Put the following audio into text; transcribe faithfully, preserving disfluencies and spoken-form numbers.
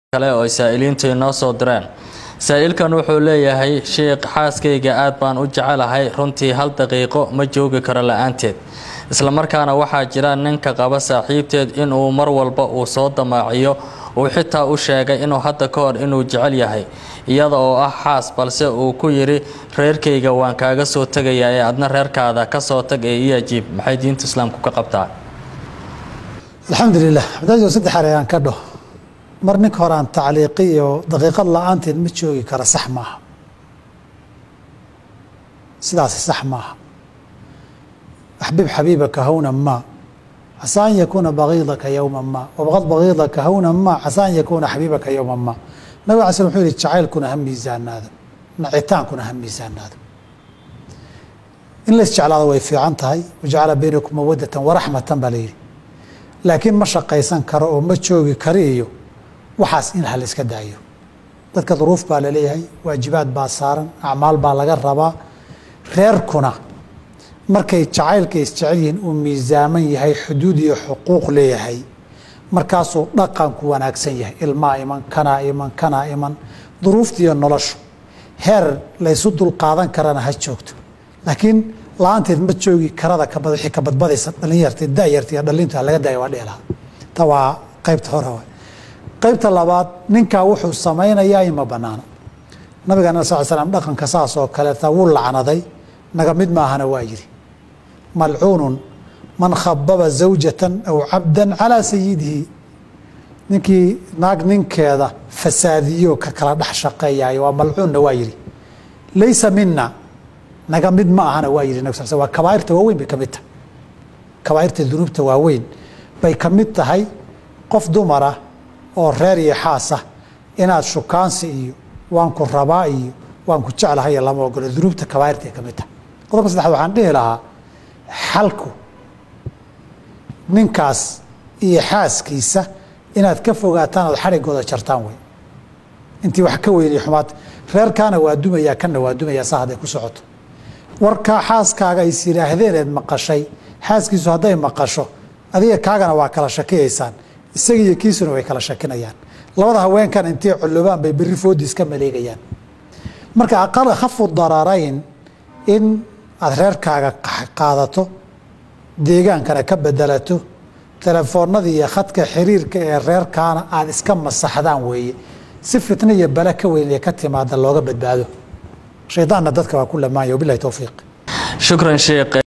kale oo saa'iliinta inoo soo direen saa'ilkan wuxuu leeyahay sheekh xaaskayga aad baan u jecelahay runtii hal daqiiqo ma joogi karo la'aanteed isla markaana waxa jira ninka qaba saaxiibteed in uu mar walba uu soo damaaciyo uu xitaa u sheegay inuu hadda ka hor inuu jecel yahay iyada oo ah xaas balse uu ku yiri reerkayga waan kaaga soo tagayaa ee adna reerkaada ka soo tag ee iyajiib maxay diinta islaamku ka qabtaa alxamdulilah hadda saddex arayaan ka dhaho mar ninka hore aan tacliiqiyo daqiiqad la'aanteed ma joogi kara sax maaha sidaasi sax maaha axbib xabiibaka hawna ma عسى أن يكون بغيضك يوما ما وبغض بغيضك هونا ما عسى أن يكون حبيبك يوما ما نبي عليه السلام يقول الجعيل كنا هم ميزان هذا نعيتان كنا هم ميزان هذا إن ليس جعل هذا ويفي عنتهاي وجعل بينكم مودة ورحمة بليل لكن ما شقيسان كرو ما تشوقي كريو وحاس إنها اللي اسكدايو dadka ظروف baa la leeyahay waajibaad baa saaran acmaal baa laga rabaa reerkuna markay jacaylka isjecelyihiin uu miisaaman yahay xuduud iyo xuquuq leeyahay markaasuu dhaqanku wanaagsan yahay ilmaa iman kanaa iman kanaa iman duruufta iyo noloshu heer laysu dulqaadan karana ha joogto laakiin la-aanteed ma joogi karada wixii ka badbadaysa dhalinyarta da'yarta iyo dhalinta laga daayo waa dheelaha ta waa qaybta hore waay qaybta labaad ninkaa wuxuu samaynayaa ima banaana nabiga sal slam dhaqanka saas oo kaleeta wuu lacnaday naga mid maahana waa yiri malcuun man khababa zawjatan aw cabdan calaa sayidihi ninkii naag ninkeeda fasaadiyo ka kala dhex shaqeeyayo waa malcuunna waa yiri laysa mina naga mid ma ahana waa yiri nabig waa kabaa'irta waaweyn bay ka mid tahay kabaa'irta dunuubta waaweyn bay ka mid tahay qof dumara oo reer iyo xaasa inaad shukaansi iyo waan ku rabaa iyo waan ku jeclahay lama ogolo dunuubta kabaa'irta ay ka mid tahay qodobka saddexaad waxaan dhihi lahaa xalku ninkaas iyo xaaskiisa inaad ka fogaataan ood xarigooda jartaan wey intii wax ka weynay xumaad reerkaana waa dumayaa kanna waa dumayaa saa hadday ku socoto warkaa xaaskaaga is yidhaahdeen eed maqashay xaaskiisu hadday maqasho adiga kaagana waa kala shakiyaysaan isaga iyo kiisuna way kala shakinayaan labada haweenkan intay culubaan bay berri foodiis ka maleegayaan marka aqal khafu dararayn in aad reerkaaga qaadato deegaankana ka bedelato telefoonada iyo khadka xiriirka ee reerkaana aad iska masaxdaan weeye si fitna iyo bala ka weyn ee ka timaada looga badbaado shaydaanna dadka waa ku lamaanya wabillahi towfiiq shukran sheekh